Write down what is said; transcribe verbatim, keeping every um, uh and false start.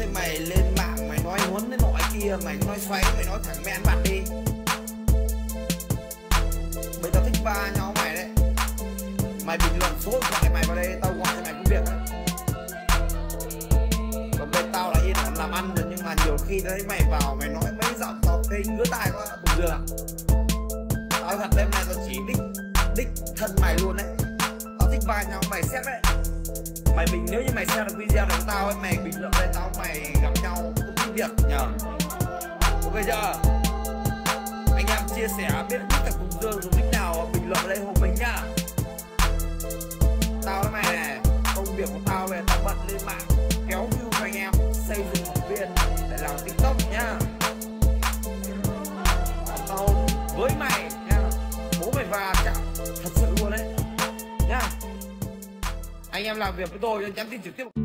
thế mày lên mạng mày nói muốn cái nọ kia, mày nói xoáy, mày nói thẳng mẹ ăn mặt đi. Bây tao thích ba nhau mày đấy. Mày bình luận số điện thoại mày vào đây, tao gọi cho mày công việc đấy. Còn bên tao là yên ổn làm ăn rồi, nhưng mà nhiều khi thấy mày vào mày nói mấy giọng tao thấy ngứa tai quá, bùng giường. Tao thật đêm nay tao chỉ đích đích thân mày luôn đấy. Tao thích ba nhau mày xét đấy. Mày bình nếu như mày xem được video của tao ấy, mày bình luận đây tao mày gặp nhau cũng thích việc nhờ. Ok chưa? Anh em chia sẻ biết biết cả cùng Dương dùng nick nào bình luận ở đây hộ mình nhá. Tao với mày này, công việc của tao về tao bận lên mạng kéo view cho anh em, xây dựng học viên để làm TikTok nhá. Tao với mày nha, bố mày va chạm thật sự luôn đấy nhá. Anh em làm việc với tôi nhắn tin trực tiếp.